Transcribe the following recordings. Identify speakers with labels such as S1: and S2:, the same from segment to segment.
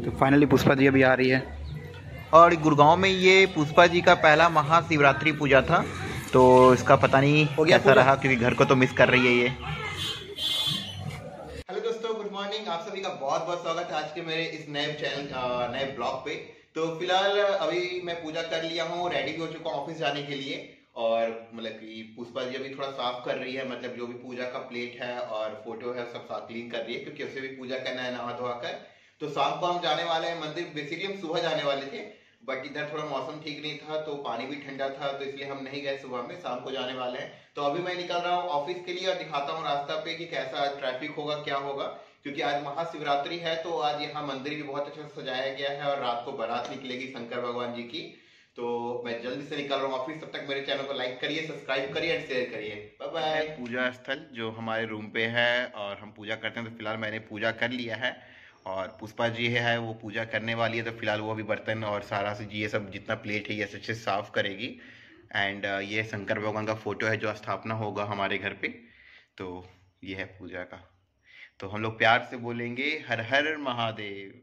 S1: तो फाइनली पुष्पा जी अभी आ रही है।
S2: और गुड़गांव में ये पुष्पा जी का पहला महाशिवरात्रि पूजा था, तो इसका पता नहीं कैसा रहा, क्योंकि घर को तो मिस कर रही है ये। हेलो दोस्तों, गुड मॉर्निंग। आप सभी का बहुत बहुत स्वागत है आज के मेरे इस नए चैनल नए ब्लॉग पे। तो फिलहाल अभी मैं पूजा कर लिया हूँ, रेडी भी हो चुका हूँ ऑफिस जाने के लिए। और मतलब कि पुष्पा जी अभी थोड़ा साफ कर रही है, मतलब जो भी पूजा का प्लेट है और फोटो है सब साफ क्लीन कर रही है, क्योंकि उसे भी पूजा करना है नहा धोआ कर। तो शाम को हम जाने वाले हैं मंदिर। बेसिकली हम सुबह जाने वाले थे, बट इधर थोड़ा मौसम ठीक नहीं था, तो पानी भी ठंडा था, तो इसलिए हम नहीं गए सुबह में, शाम को जाने वाले हैं। तो अभी मैं निकल रहा हूँ ऑफिस के लिए और दिखाता हूँ रास्ता पे कि कैसा ट्रैफिक होगा, क्या होगा, क्योंकि आज महाशिवरात्रि है। तो आज यहाँ मंदिर भी बहुत अच्छा सजाया गया है और रात को बारात निकलेगी शंकर भगवान जी की। तो मैं जल्दी से निकल रहा हूँ ऑफिस। तब तक मेरे चैनल को लाइक करिए, सब्सक्राइब करिए एंड शेयर करिए। Bye bye. पूजा स्थल जो हमारे रूम पे है और हम पूजा करते हैं, तो फिलहाल मैंने पूजा कर लिया है और पुष्पा जी है वो पूजा करने वाली है। तो फिलहाल वो अभी बर्तन और सारा से ये सब जितना प्लेट है ये अच्छे से साफ करेगी। एंड ये शंकर भगवान का फोटो है जो स्थापना होगा हमारे घर पे। तो ये है पूजा का। तो हम लोग प्यार से बोलेंगे हर हर महादेव।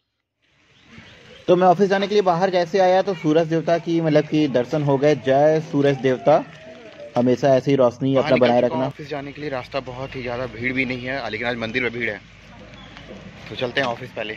S2: तो मैं ऑफिस जाने के लिए बाहर जैसे आया तो सूरज देवता की मतलब कि दर्शन हो गए। जय सूरज देवता, हमेशा ऐसी रोशनी अपना बनाए रखना। ऑफिस जाने के लिए रास्ता बहुत ही ज़्यादा भीड़ भी नहीं है, लेकिन आज मंदिर में भीड़ है, तो चलते हैं ऑफिस पहले।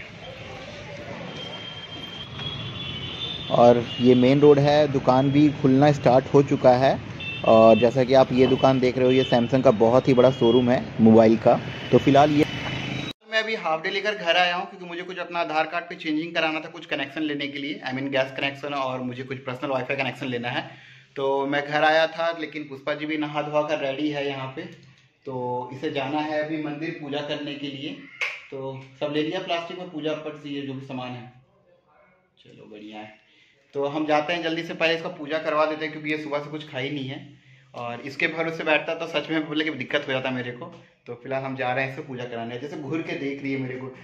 S2: और ये मेन रोड है, दुकान भी खुलना स्टार्ट हो चुका है। और जैसा कि आप ये दुकान देख रहे हो, ये सैमसंग का बहुत ही बड़ा शोरूम है मोबाइल का। तो फिलहाल ये मैं अभी हाफ डे लेकर घर आया हूँ, क्योंकि मुझे कुछ अपना आधार कार्ड पे चेंजिंग कराना था, कुछ कनेक्शन लेने के लिए, आई मीन गैस कनेक्शन, और मुझे कुछ पर्सनल वाईफाई कनेक्शन लेना है। तो मैं घर आया था, लेकिन पुष्पा जी भी नहा धोआ कर रेडी है यहाँ पे। तो इसे जाना है अभी मंदिर पूजा करने के लिए। तो सब ले लिया प्लास्टिक में, पूजा पट से ये जो भी सामान है। चलो बढ़िया है। तो हम जाते हैं जल्दी से, पहले इसका पूजा करवा देते हैं, क्योंकि ये सुबह से कुछ खाई नहीं है और इसके भरोसे बैठता तो सच में बोले कि दिक्कत हो जाता मेरे को। तो फिलहाल हम जा रहे हैं इसको पूजा कराने। जैसे घूर के देख रही है मेरे को।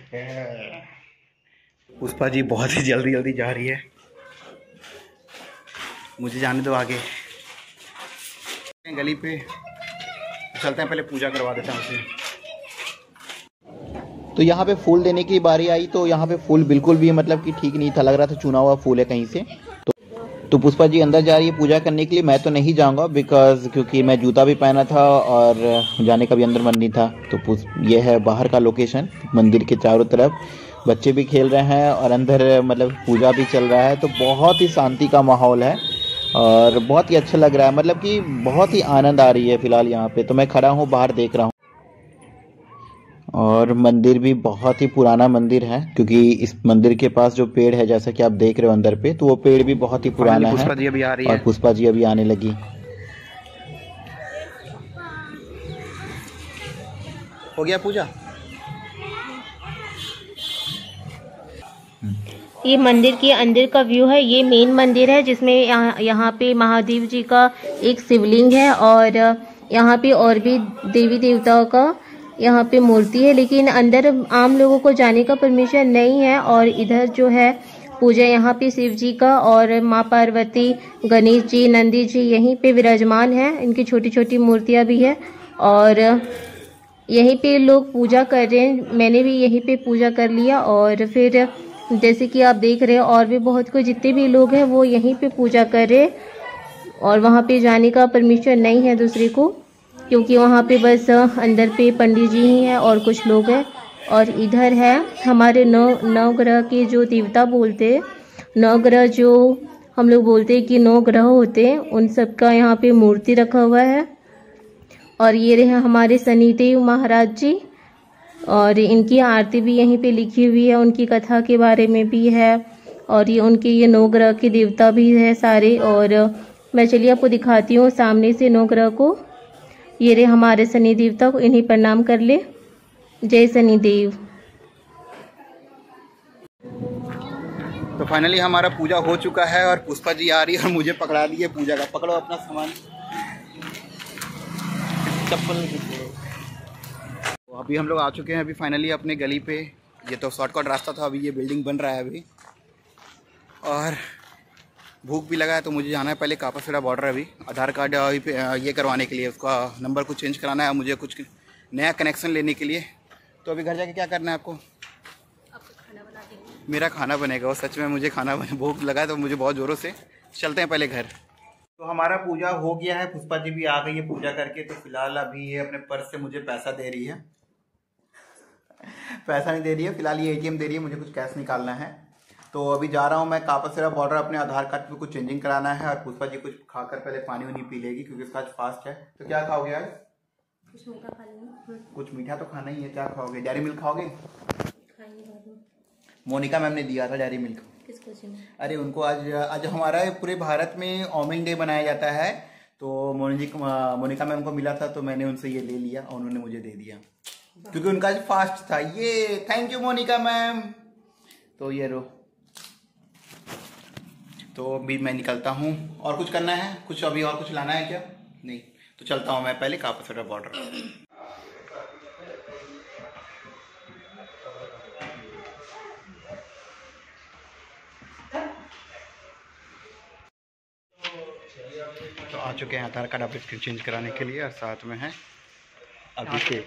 S2: पुष्पा जी बहुत ही जल्दी जल्दी जा रही है, मुझे जाने दो आगे। गली पे चलते हैं, पहले पूजा करवा देते हैं उसे। तो यहाँ पे फूल देने की बारी आई, तो यहाँ पे फूल बिल्कुल भी मतलब कि ठीक नहीं था, लग रहा था चुना हुआ फूल है कहीं से। तो पुष्पा जी अंदर जा रही है पूजा करने के लिए। मैं तो नहीं जाऊंगा, बिकॉज क्योंकि मैं जूता भी पहना था और जाने का भी अंदर मन नहीं था। तो ये है बाहर का लोकेशन, मंदिर के चारों तरफ बच्चे भी खेल रहे हैं और अंदर मतलब पूजा भी चल रहा है। तो बहुत ही शांति का माहौल है और बहुत ही अच्छा लग रहा है, मतलब कि बहुत ही आनंद आ रही है फिलहाल यहाँ पे। तो मैं खड़ा हूँ बाहर देख रहा हूँ। और मंदिर भी बहुत ही पुराना मंदिर है, क्योंकि इस मंदिर के पास जो पेड़ है, जैसा कि आप देख रहे हो अंदर पे, तो वो पेड़ भी बहुत ही पुराना है। पुष्पा जी अभी आ रही है और पुष्पा जी अभी आने लगी। हो गया पूजा।
S3: ये मंदिर के अंदर का व्यू है। ये मेन मंदिर है, जिसमें यहाँ पे महादेव जी का एक शिवलिंग है और यहाँ पे और भी देवी देवताओं का यहाँ पे मूर्ति है, लेकिन अंदर आम लोगों को जाने का परमिशन नहीं है। और इधर जो है पूजा यहाँ पे शिव जी का और माँ पार्वती, गणेश जी, नंदी जी यहीं पे विराजमान है। इनकी छोटी छोटी मूर्तियाँ भी है और यहीं पे लोग पूजा कर रहे हैं। मैंने भी यहीं पे पूजा कर लिया और फिर जैसे कि आप देख रहे हैं और भी बहुत कोई जितने भी लोग हैं वो यहीं पे पूजा कर रहे हैं और वहाँ पे जाने का परमिशन नहीं है दूसरे को, क्योंकि वहाँ पे बस अंदर पे पंडित जी ही हैं और कुछ लोग हैं। और इधर है हमारे नौ ग्रह के जो देवता बोलते हैं, 9 ग्रह जो हम लोग बोलते हैं कि 9 ग्रह होते हैं, उन सब का यहाँ पे मूर्ति रखा हुआ है। और ये रहे हमारे शनिदेव महाराज जी, और इनकी आरती भी यहीं पे लिखी हुई है, उनकी कथा के बारे में भी है। और ये उनके ये 9 ग्रह के देवता भी है सारे। और मैं चलिए आपको दिखाती हूँ सामने से 9 ग्रह को। ये रे हमारे शनि देवता को, इन्हीं प्रणाम कर ले। जय शनिदेव।
S1: तो फाइनली हमारा पूजा हो चुका है और पुष्पा जी आ रही है और मुझे पकड़ा दी है पूजा का। पकड़ो अपना सामान, चप्पल। तो अभी हम लोग आ चुके हैं अभी फाइनली अपने गली पे। ये तो शॉर्टकट रास्ता था, अभी ये बिल्डिंग बन रहा है अभी। और भूख भी लगा है, तो मुझे जाना है पहले कापासेड़ा बॉर्डर। अभी आधार कार्ड ये करवाने के लिए, उसका नंबर कुछ चेंज कराना है, मुझे कुछ नया कनेक्शन लेने के लिए। तो अभी घर जाके क्या करना है आपको? मेरा खाना बनेगा। और सच में मुझे खाना भूख लगा है तो मुझे बहुत ज़ोरों से। चलते हैं पहले घर। तो हमारा पूजा हो गया है, पुष्पा जी भी आ गई है पूजा करके। तो फिलहाल अभी ये अपने पर्स से मुझे पैसा दे रही है। पैसा नहीं दे रही है, फिलहाल ये ATM दे रही है, मुझे कुछ कैश निकालना है। तो अभी जा रहा हूँ मैं कापासेरा बॉर्डर, अपने आधार कार्ड पे कुछ चेंजिंग कराना है। और पुष्पा जी कुछ खाकर पहले पानी वानी पी लेगी क्योंकि उसका आज फास्ट है। तो क्या खाओगे आज?
S3: कुछ मीठा खा लेंगे।
S1: कुछ मीठा तो खाना ही है। क्या खाओगे? डेयरी मिल्क खाओगे? मोनिका मैम ने दिया था डेयरी मिल्क।
S3: किसको?
S1: अरे उनको आज हमारा पूरे भारत में ओमिंग डे मनाया जाता है। तो मोनिका मैम को मिला था तो मैंने उनसे ये ले लिया और उन्होंने मुझे दे दिया क्योंकि उनका आज फास्ट था। ये थैंक यू मोनिका मैम। तो ये रो। तो अभी मैं निकलता हूँ। और कुछ करना है? कुछ अभी और कुछ लाना है क्या? नहीं। तो चलता हूँ मैं पहले कापासेरा बॉर्डर। तो आ चुके हैं आधार कार्ड अपडेट चेंज कराने के लिए और साथ में है अभिषेक।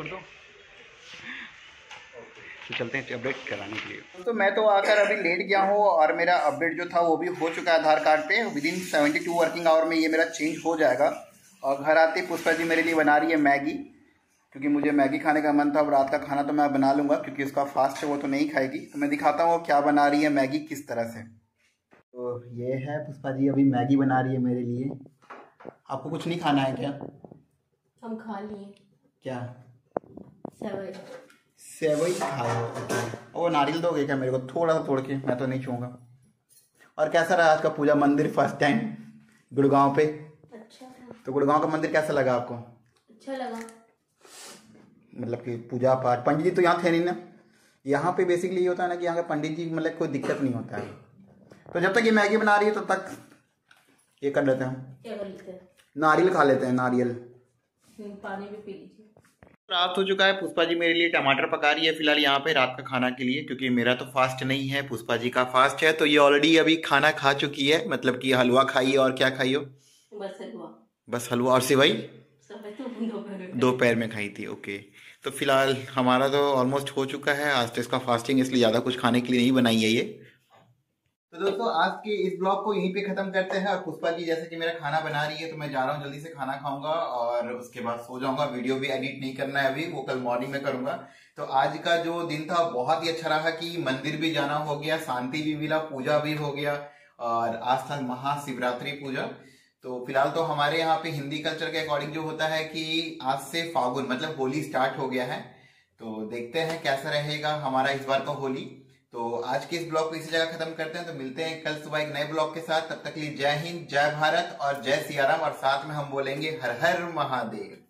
S1: तो चलते हैं अपडेट कराने के लिए। तो मैं तो आकर अभी लेट गया हूँ और मेरा अपडेट जो था वो भी हो चुका है आधार कार्ड पे। विदिन 72 वर्किंग आवर में ये मेरा चेंज हो जाएगा। और घर आते पुष्पा जी मेरे लिए बना रही है मैगी, क्योंकि मुझे मैगी खाने का मन था। अब रात का खाना तो मैं बना लूँगा क्योंकि उसका फास्ट है, वो तो नहीं खाएगी। तो मैं दिखाता हूँ क्या बना रही है मैगी किस तरह से। तो ये है पुष्पा जी अभी मैगी बना रही है मेरे लिए। आपको कुछ नहीं खाना है क्या?
S3: हम खा लिए।
S1: क्या?
S3: सेवई।
S1: सेवई खाओ? ओके। वो नारियल दोगे क्या मेरे को? थोड़ा सा तोड़ के, मैं तो नहीं छूँगा। और कैसा रहा आज का पूजा मंदिर फर्स्ट टाइम गुड़गांव पे?
S3: अच्छा था।
S1: तो गुड़गांव का मंदिर कैसा लगा आपको?
S3: अच्छा लगा।
S1: मतलब कि पूजा पाठ, पंडित जी तो यहाँ थे नहीं ना। यहाँ पे बेसिकली ये होता है ना कि यहाँ के पंडित जी मतलब कोई दिक्कत नहीं होता है। तो जब तक ये मैगी बना रही है तब तक ये कर लेते हैं,
S3: क्या कर लेते हैं?
S1: नारियल खा लेते हैं। नारियल
S3: पानी भी पी लीजिए।
S1: रात हो चुका है। पुष्पा जी मेरे लिए टमाटर पका रही है फिलहाल यहाँ पे रात का खाना के लिए, क्योंकि मेरा तो फास्ट नहीं है, पुष्पा जी का फास्ट है। तो ये ऑलरेडी अभी खाना खा चुकी है, मतलब कि हलवा खाई और क्या खाई हो?
S3: बस हलवा।
S1: बस हलवा और सेवई
S3: तो
S1: दोपहर में खाई थी। ओके। तो फिलहाल हमारा तो ऑलमोस्ट हो चुका है। आज तो इसका फास्टिंग, इसलिए ज़्यादा कुछ खाने के लिए नहीं बनाई है ये। तो दोस्तों आज के इस ब्लॉग को यहीं पे खत्म करते हैं। और पुष्पा जी जैसे कि मेरा खाना बना रही है तो मैं जा रहा हूँ, जल्दी से खाना खाऊंगा और उसके बाद सो जाऊंगा। वीडियो भी एडिट नहीं करना है अभी, वो कल मॉर्निंग में करूंगा। तो आज का जो दिन था बहुत ही अच्छा रहा कि मंदिर भी जाना हो गया, शांति भी मिला, पूजा भी हो गया। और आज था महाशिवरात्रि पूजा। तो फिलहाल तो हमारे यहाँ पे हिंदी कल्चर के अकॉर्डिंग जो होता है कि आज से फागुन मतलब होली स्टार्ट हो गया है। तो देखते हैं कैसा रहेगा हमारा इस बार का होली। तो आज के इस ब्लॉग को इसी जगह खत्म करते हैं। तो मिलते हैं कल सुबह एक नए ब्लॉग के साथ। तब तक के लिए जय हिंद, जय भारत और जय सियाराम। और साथ में हम बोलेंगे हर हर महादेव।